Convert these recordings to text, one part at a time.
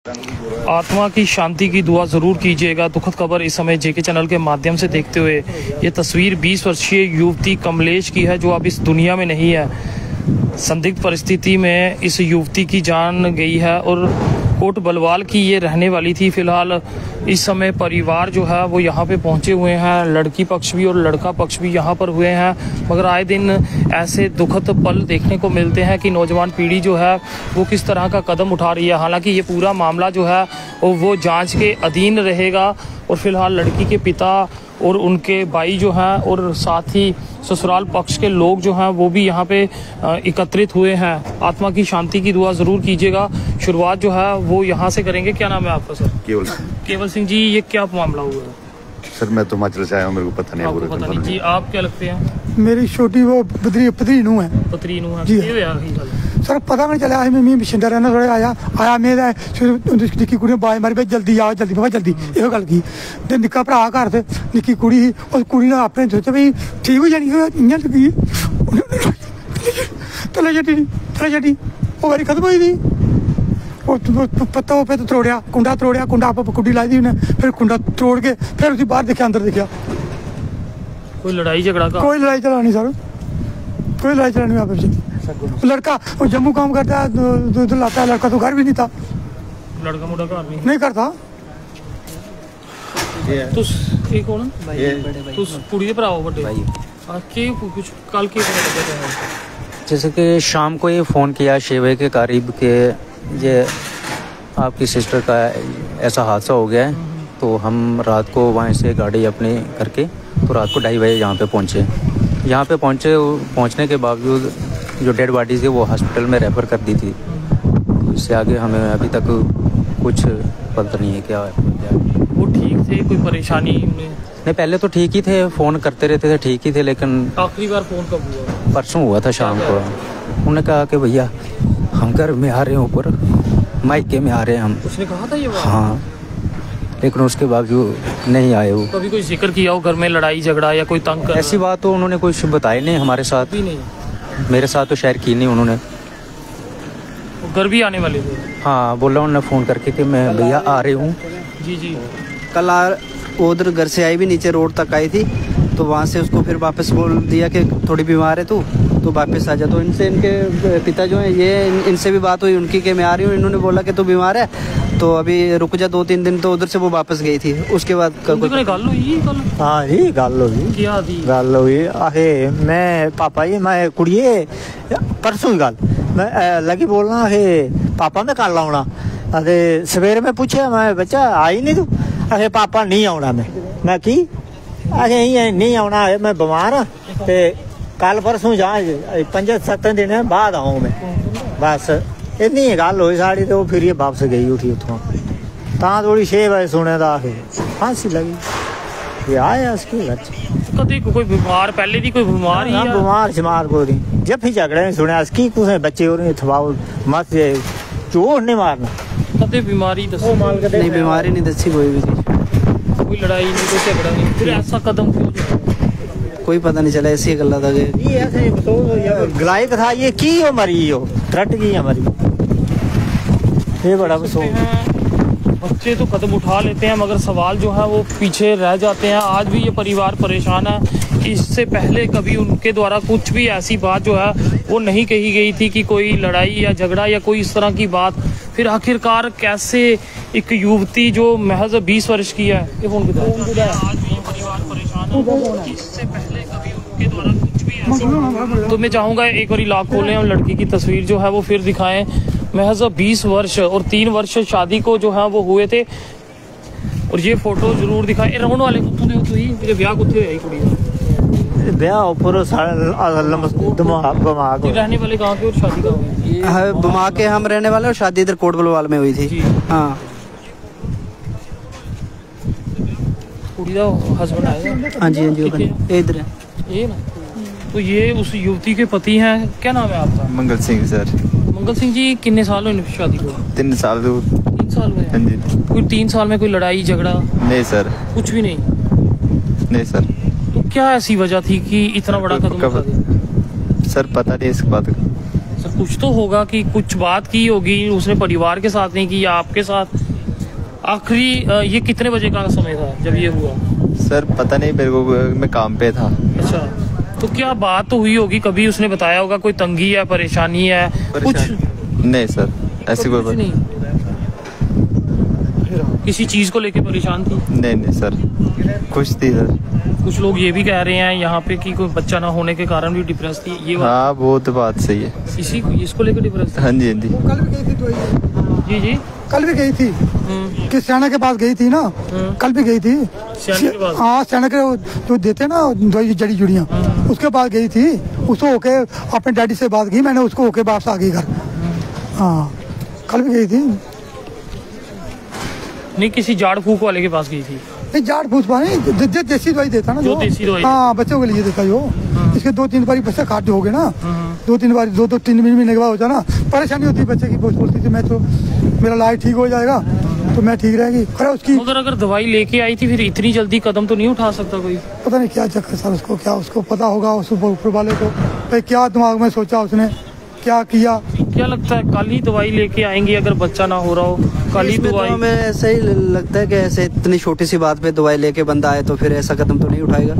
आत्मा की शांति की दुआ ज़रूर कीजिएगा। दुखद खबर इस समय जेके चैनल के माध्यम से देखते हुए ये तस्वीर 20 वर्षीय युवती कमलेश की है जो अब इस दुनिया में नहीं है। संदिग्ध परिस्थिति में इस युवती की जान गई है और कोट बलवाल की ये रहने वाली थी। फिलहाल इस समय परिवार जो है वो यहाँ पे पहुँचे हुए हैं, लड़की पक्ष भी और लड़का पक्ष भी यहाँ पर हुए हैं। मगर आए दिन ऐसे दुखद पल देखने को मिलते हैं कि नौजवान पीढ़ी जो है वो किस तरह का कदम उठा रही है। हालांकि ये पूरा मामला जो है वो जांच के अधीन रहेगा और फिलहाल लड़की के पिता और उनके भाई जो हैं और साथ ही ससुराल पक्ष के लोग जो हैं वो भी यहाँ पे एकत्रित हुए हैं। आत्मा की शांति की दुआ ज़रूर कीजिएगा। शुरुआत जो है वो यहाँ से करेंगे। क्या नाम है आपका सर? केवल सिंह जी, ये क्या मामला हुआ है? सर मैं तो हिमाचल से आया हूँ, मेरे को पता नहीं है। पता नहीं जी। आप क्या लगते हैं? मेरी छोटी वो पतरी नूं है। पतरी नूं है जी। सर पता नहीं चला, मैं पिछे रहना थोड़ा आया मेरा निक्की कुड़ी बाज मारी भाई जल्दी आओ जल्दी बाबा जल्दी, यो गल की ते निक्का भरा घर से निक्की कुड़ी ही और कुड़ी ने अपने सोचा भाई ठीक हो जानी इयां लगी थले छड्डी वो बारी खत्म हुई थी। पत्ता पे तो तोड़िया कुंडा आप कुंडी लाई दी उन्हें, फिर कुंडा तोड़ के फिर उसी बाहर देखा, अंदर देखा। कोई लड़ाई झगड़ा का? कोई लड़ाई चला नहीं सर, कोई लड़ाई चला नहीं आपस में। लड़का वो जम्मू काम करता है, दूध लाता है। लड़का तो घर भी नहीं था। लड़का मोटा घर भी नहीं करता। एक हो ना कुड़ी दे भरा बड़े भाई के कुछ कल के जैसे कि शाम को ये फ़ोन किया 6 बजे के करीब के ये आपकी सिस्टर का ऐसा हादसा हो गया है। तो हम रात को वहाँ से गाड़ी अपनी करके तो रात को 2:30 बजे यहाँ पे पहुँचे। पहुँचने के बावजूद जो डेड बॉडीज़ है वो हॉस्पिटल में रेफ़र कर दी थी। तो इससे आगे हमें अभी तक कुछ पता नहीं है क्या है। वो ठीक थे? कोई परेशानी नहीं, पहले तो ठीक ही थे, फ़ोन करते रहते थे, ठीक ही थे। लेकिन आखिरी बार फ़ोन कब हुआ? परसों हुआ था शाम को। उन्होंने कहा कि भैया हम घर में आ रहे हैं, ऊपर मायके में आ रहे हैं हम। उसने कहा था ये बात? हाँ, लेकिन उसके बावजूद नहीं आए वो। कभी कोई जिक्र किया हो घर में लड़ाई झगड़ा या कोई तंग कर? ऐसी बात तो उन्होंने कुछ बताई नहीं हमारे साथ भी नहीं। मेरे साथ तो शेयर की नहीं उन्होंने। घर भी आने वाले थे? हाँ, बोला उन्होंने फ़ोन करके कि मैं भैया आ रही हूँ। जी। कल उधर घर से आई भी, नीचे रोड तक आई थी, तो वहाँ से उसको फिर वापस बोल दिया कि थोड़ी बीमार है तो वापस आ जा। तो इनके पिता जो हैं ये इनसे भी बात हुई उनकी कि मैं आ रही हूँ। इन्होंने बोला कि तू बीमार है तो अभी रुक जा 2-3 दिन। तो उधर से वो वापस गई थी। उसके बाद गल हुई? हाँ जी, गल हुई आखे मैं पापा जी मैं कुड़िए परसों गल मैं लगी बोलना है पापा मैं कल आना। अरे सवेरे में पूछा मैं बच्चा आई नहीं तू? अरे पापा नहीं आना मैं की अरे नहीं आना है, मैं बीमार हाँ ते कल परसों जा 5-7 दिन बाद आऊँ मैं। बस इतनी गल हुई साड़ी। तो फिर ये वापस गई उठी उतों थोड़ी 6 बजे सुने था फांसी लगी। ये आया उसके घर कभी कोई बीमार पहले भी कोई बीमार ही बीमार शिमार को जब भी झगड़े सुने उसकी कुछ बच्चे हो रहे थवाओ मत चोट नहीं मारना। कभी बीमारी नहीं, बीमारी नहीं दसी कोई भी, कोई लड़ाई नहीं, कोई झगड़ा नहीं। फिर ऐसा कदम क्यों? कोई पता नहीं चला। ऐसी गल्ला था ये ऐसे गलाई था ये की हो मरी हो रट गई मरी। ये बड़ा बच्चे तो कदम उठा लेते हैं मगर सवाल जो है वो पीछे रह जाते हैं। आज भी ये परिवार परेशान है। इससे पहले कभी उनके द्वारा कुछ भी ऐसी बात जो है वो नहीं कही गई थी कि कोई लड़ाई या झगड़ा या कोई इस तरह की बात। फिर आखिरकार कैसे एक युवती जो महज 20 वर्ष की है, ये फोन आज भी ये परिवार परेशान है। इससे पहले कभी उनके द्वारा कुछ भी ऐसी। तो मैं चाहूँगा एक बार लाख खोलें और लड़की की तस्वीर जो है वो फिर दिखाएं। महज 20 वर्ष और 3 वर्ष शादी को जो है वो हुए थे और ये फोटो जरूर दिखाएं। रोहन वाले कुत्तों ने तो ही मेरे ब्याह कुत्ते है कुड़ी ब्याह ऊपर रहने वाले कहाँ के और शादी कहाँ हुई? बमा के हम रहने वाले और शादी इधर कोट बलवाल में हुई थी। हाँ, कुड़ी का हस्बैंड आया? हाँ जी इधर है ये ना। तो ये उस युवती के पति हैं। क्या नाम है आपका? मंगल सिंह सर। मंगल सिंह जी, कितने साल हुए शादी को? 3 साल। 3 साल हुए? हाँ जी। कोई 3 साल में कोई लड़ाई झगड़ा? नहीं सर, कुछ भी नहीं। नहीं सर। तो क्या ऐसी वजह थी कि इतना बड़ा कदम उठा दिया? सर पता नहीं इस बात का। सर कुछ तो होगा कि कुछ बात की होगी उसने, परिवार के साथ नहीं की या आपके साथ। आखिरी ये कितने बजे का समय था जब ये हुआ? सर पता नहीं मेरे को, मैं काम पे था। अच्छा, तो क्या बात तो हुई होगी, कभी उसने बताया होगा कोई तंगी है, परेशानी है कुछ? नहीं सर, ऐसी कोई बात नहीं। किसी चीज को लेके परेशान थी? नहीं सर, खुश थी सर। कुछ लोग ये भी कह रहे हैं यहाँ पे कि कोई बच्चा ना होने के कारण भी डिप्रेस थी, ये बात? हाँ वो तो बात सही है। इसको लेकर डिप्रेस? हाँ जी हाँ जी। कल भी गई थी तो जी जी, कल भी गई थी कि सियाना के पास गई थी ना, कल भी गई थी। हाँ सियाना के जो देते ना दवाई जड़ी जुड़ियाँ, उसके पास गई थी। उसको होके अपने डैडी से बात की, मैंने उसको होके वापस आ गई घर। हाँ कल भी गई थी। नहीं किसी झाड़ फूक वाले के पास गई थी? नहीं झाड़ फूस नहीं, देसी दवाई देता ना जो देसी दवाई। हाँ बच्चों के लिए देता जो। इसके 2-3 बार बच्चे खाते हो गए ना, 2-3 बार 2-3 महीने के बाद होता ना, परेशानी होती है बच्चे की। बोलती थी मैं तो मेरा इलाज ठीक हो जाएगा तो मैं ठीक रहेगी। उसकी अगर दवाई लेके आई थी फिर इतनी जल्दी कदम तो नहीं उठा सकता कोई? पता नहीं क्या चक्कर सर, उसको क्या उसको पता होगा, उस ऊपर वाले को भाई क्या दिमाग में सोचा उसने, क्या किया। क्या लगता है कल ही दवाई लेके आएंगे अगर बच्चा ना हो रहा हो? कल ही दवाई? हमें ऐसा ही लगता है कि ऐसे इतनी छोटी सी बात पे दवाई लेके बंदा आए तो फिर ऐसा कदम तो नहीं उठाएगा।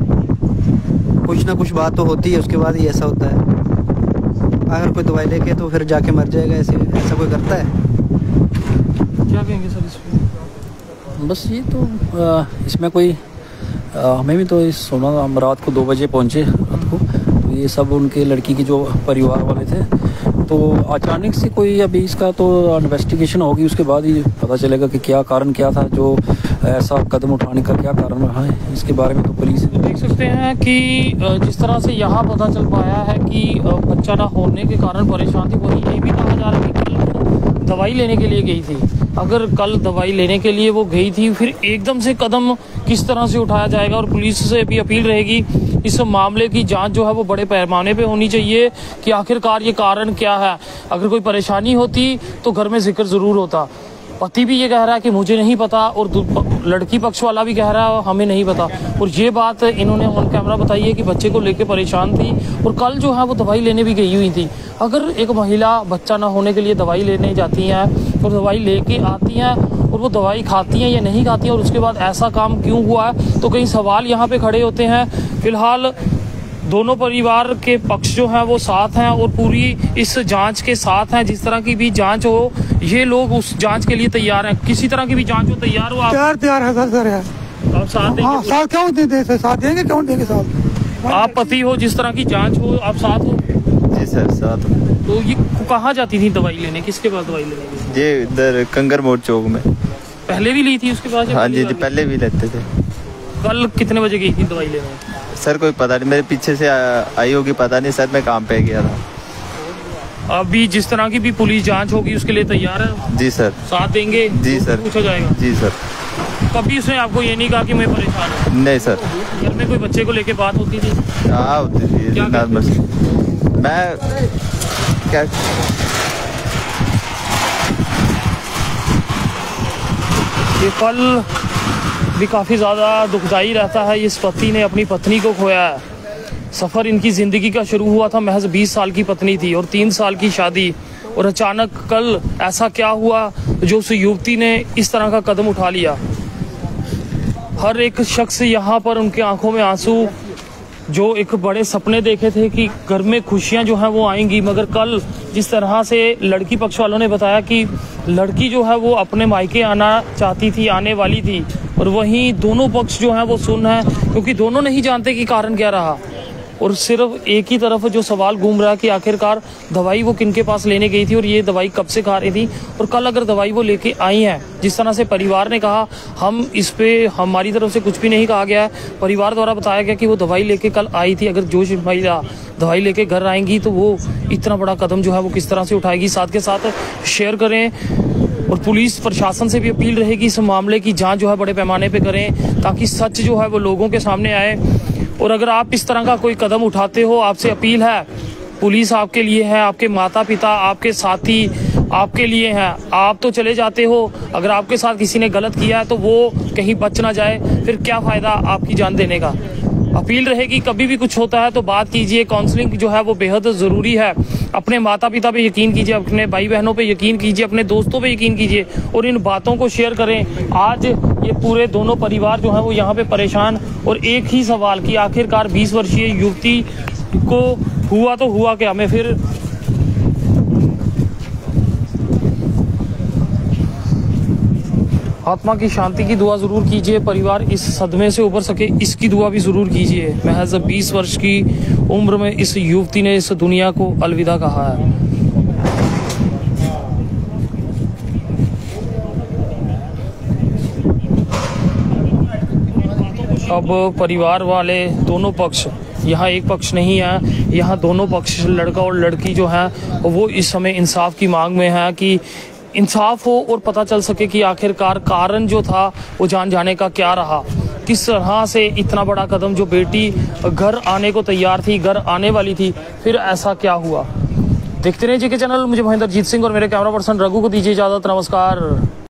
कुछ ना कुछ बात तो होती है, उसके बाद ही ऐसा होता है। अगर कोई दवाई लेके तो फिर जाके मर जाएगा, ऐसा कोई करता है? क्या कहेंगे सर इसमें? बस ये तो इसमें कोई हमें भी तो सुना, हम रात को 2 बजे पहुँचे रात को, तो ये सब उनके लड़की के जो परिवार वाले थे, तो अचानक से कोई अभी इसका तो इन्वेस्टिगेशन होगी, उसके बाद ही पता चलेगा कि क्या कारण क्या था जो ऐसा कदम उठाने का क्या कारण रहा है। इसके बारे में तो पुलिस देख सकते हैं कि जिस तरह से यहाँ पता चल पाया है कि बच्चा ना होने के कारण परेशान थी, वही ये भी कहा जा रहा है कि कल दवाई लेने के लिए गई थी। अगर कल दवाई लेने के लिए वो गई थी फिर एकदम से कदम किस तरह से उठाया जाएगा? और पुलिस से भी अपील रहेगी इस मामले की जांच जो है वो बड़े पैमाने पे होनी चाहिए कि आखिरकार ये कारण क्या है। अगर कोई परेशानी होती तो घर में जिक्र जरूर होता। पति भी ये कह रहा है कि मुझे नहीं पता और लड़की पक्ष वाला भी कह रहा है हमें नहीं पता, और ये बात इन्होंने ऑन कैमरा बताई है कि बच्चे को लेके परेशान थी और कल जो है वो दवाई लेने भी गई हुई थी। अगर एक महिला बच्चा ना होने के लिए दवाई लेने जाती हैं और दवाई लेके आती हैं और वो दवाई खाती हैं या नहीं खाती हैं और उसके बाद ऐसा काम क्यों हुआ है, तो कई सवाल यहाँ पे खड़े होते हैं। फिलहाल दोनों परिवार के पक्ष जो हैं वो साथ हैं और पूरी इस जांच के साथ हैं। जिस तरह की भी जांच हो ये लोग उस जांच के लिए तैयार हैं। किसी तरह की भी जांच हो तैयार हो आप? तैयार है सर यार। आप साथ देंगे? हाँ साथ क्यों देंगे, साथ देंगे, क्यों देंगे साथ। आप पति हो, जिस तरह की जांच हो आप साथ हो? जी सर साथ। तो ये कहाँ जाती थी दवाई लेने, किसके पास दवाई लेने? ये इधर कंगर मोड़ चौक में। पहले भी ली थी उसके पास? हाँ जी पहले भी लेते थे। कल कितने बजे गई थी दवाई लेने? सर कोई पता नहीं, मेरे पीछे से आई होगी, पता नहीं सर, मैं काम पे गया था। अभी जिस तरह की भी पुलिस जांच होगी उसके लिए तैयार है? जी सर। साथ देंगे? जी सर। पूछा जाएगा? जी सर। कभी उसने आपको ये नहीं कहा कि मैं परेशान हूँ? नहीं सर। घर में कोई बच्चे को लेके बात होती थी? हाँ होती थी। मैं क्या ये पल भी काफ़ी ज़्यादा दुखदाई रहता है। इस पति ने अपनी पत्नी को खोया है। सफ़र इनकी ज़िंदगी का शुरू हुआ था, महज 20 साल की पत्नी थी और 3 साल की शादी, और अचानक कल ऐसा क्या हुआ जो उस युवती ने इस तरह का कदम उठा लिया। हर एक शख्स यहाँ पर उनके आंखों में आंसू, जो एक बड़े सपने देखे थे कि घर में खुशियाँ जो हैं वो आएंगी, मगर कल जिस तरह से लड़की पक्ष वालों ने बताया कि लड़की जो है वो अपने मायके आना चाहती थी, आने वाली थी, और वहीं दोनों पक्ष जो हैं वो सुन है, क्योंकि दोनों नहीं जानते कि कारण क्या रहा। और सिर्फ एक ही तरफ जो सवाल घूम रहा है कि आखिरकार दवाई वो किनके पास लेने गई थी और ये दवाई कब से खा रही थी, और कल अगर दवाई वो लेके आई हैं, जिस तरह से परिवार ने कहा, हम इस पे हमारी तरफ से कुछ भी नहीं कहा गया है, परिवार द्वारा बताया गया कि वो दवाई लेके कल आई थी। अगर जो महिला दवाई लेके घर आएंगी तो वो इतना बड़ा कदम जो है वो किस तरह से उठाएगी, साथ के साथ शेयर करें। और पुलिस प्रशासन से भी अपील रहेगी इस मामले की जांच जो है बड़े पैमाने पे करें, ताकि सच जो है वो लोगों के सामने आए। और अगर आप इस तरह का कोई कदम उठाते हो, आपसे अपील है, पुलिस आपके लिए है, आपके माता पिता, आपके साथी आपके लिए हैं। आप तो चले जाते हो, अगर आपके साथ किसी ने गलत किया है तो वो कहीं बच ना जाए, फिर क्या फ़ायदा आपकी जान देने का। अपील रहेगी कभी भी कुछ होता है तो बात कीजिए, काउंसलिंग जो है वो बेहद ज़रूरी है। अपने माता पिता पे यकीन कीजिए, अपने भाई बहनों पे यकीन कीजिए, अपने दोस्तों पे यकीन कीजिए और इन बातों को शेयर करें। आज ये पूरे दोनों परिवार जो है वो यहाँ पे परेशान, और एक ही सवाल कि आखिरकार 20 वर्षीय युवती को हुआ तो हुआ क्या। मैं फिर आत्मा की शांति की दुआ ज़रूर कीजिए, परिवार इस सदमे से उबर सके इसकी दुआ भी ज़रूर कीजिए। महज 20 वर्ष की उम्र में इस युवती ने इस दुनिया को अलविदा कहा है। अब परिवार वाले दोनों पक्ष, यहाँ एक पक्ष नहीं है, यहाँ दोनों पक्ष लड़का और लड़की जो है वो इस समय इंसाफ की मांग में है कि इंसाफ हो और पता चल सके कि आखिरकार कारण जो था वो जान जाने का क्या रहा। किस तरह से इतना बड़ा कदम, जो बेटी घर आने को तैयार थी, घर आने वाली थी, फिर ऐसा क्या हुआ। देखते रहिए जेके चैनल। मुझे महेंद्रजीत सिंह और मेरे कैमरा पर्सन रघु को दीजिए इजाज़त। नमस्कार।